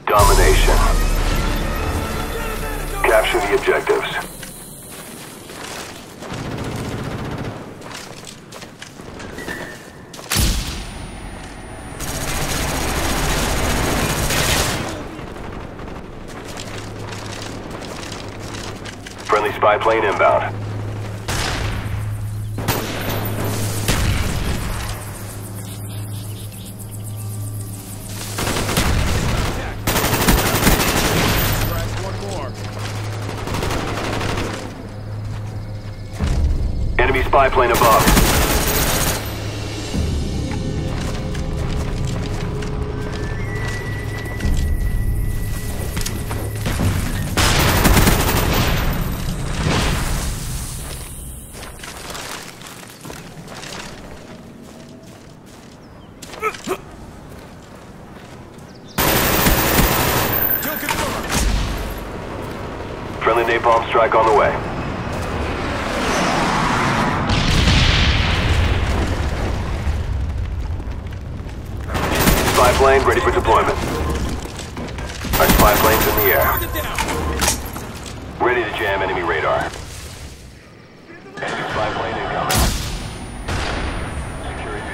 Domination. Capture the objectives. Friendly spy plane inbound. Enemy spy plane above. Friendly napalm strike on the way. Spy plane ready for deployment. Our spy plane's in the air. Ready to jam enemy radar. Enemy spy plane incoming. Security.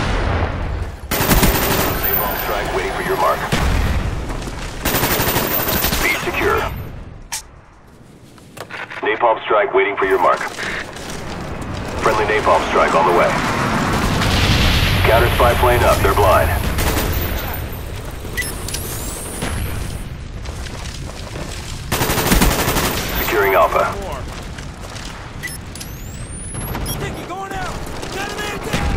Napalm strike waiting for your mark. Be secure. Napalm strike waiting for your mark. Friendly napalm strike on the way. Counter spy plane up, they're blind. Securing Alpha. Sticky going out! Got a man down!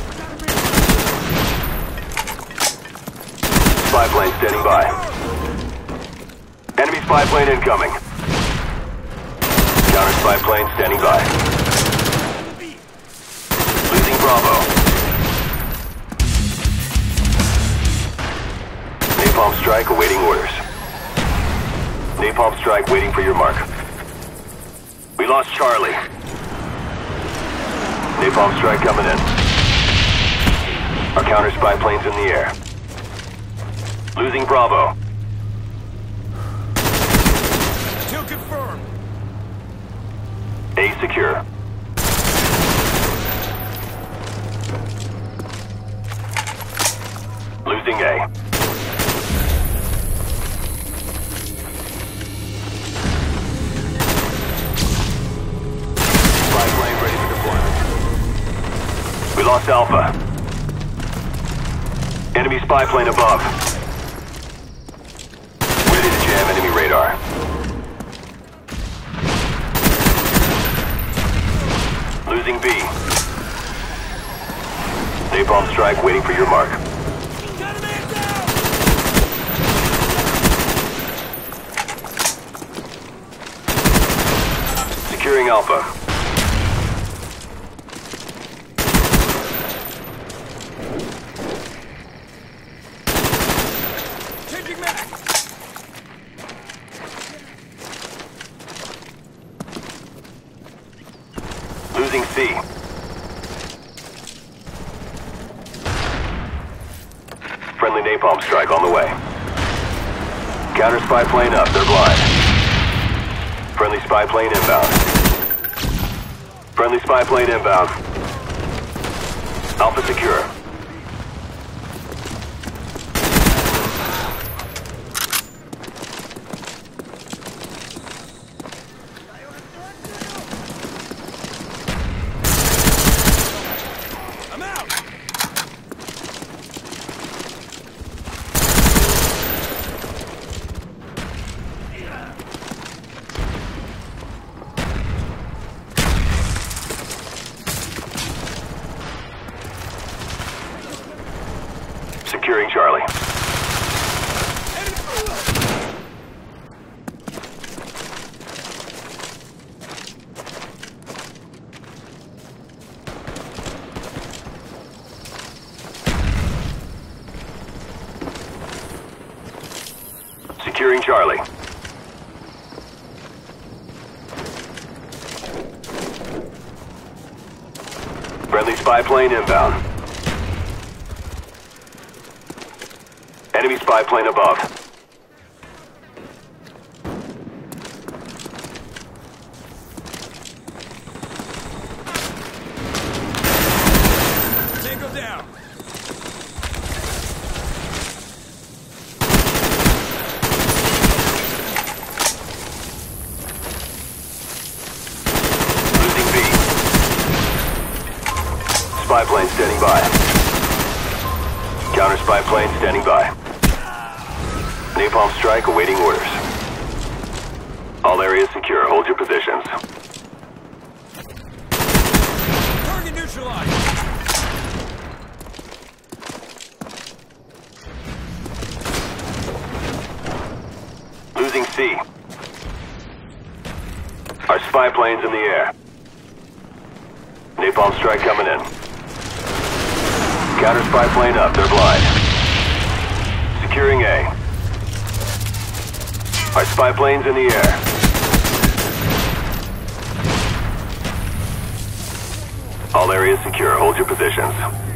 Spy plane standing by. Enemy spy plane incoming. Counter spy plane standing by. Losing Bravo. Napalm strike awaiting orders. Napalm strike waiting for your mark. We lost Charlie. Napalm strike coming in. Our counter spy plane's in the air. Losing Bravo. Kill confirmed. A secure. Losing A. Spy plane ready for deployment. We lost Alpha. Enemy spy plane above. Ready to jam enemy radar. Losing B. Napalm strike waiting for your mark. Got a man down! Securing Alpha. Changing mag! Losing C. Friendly napalm strike on the way. Counter spy plane up, they're blind. Friendly spy plane inbound. Friendly spy plane inbound. Alpha secure. I'm out! Securing Charlie. Securing Charlie. Friendly spy plane inbound. Enemy spy plane above. spy plane standing by. Counter spy plane standing by. Napalm strike awaiting orders. All areas secure. Hold your positions. Target neutralized. Losing C. Our spy plane's in the air. Napalm strike coming in. Counter spy plane up. They're blind. Securing A. Our spy plane's in the air. All areas secure. Hold your positions.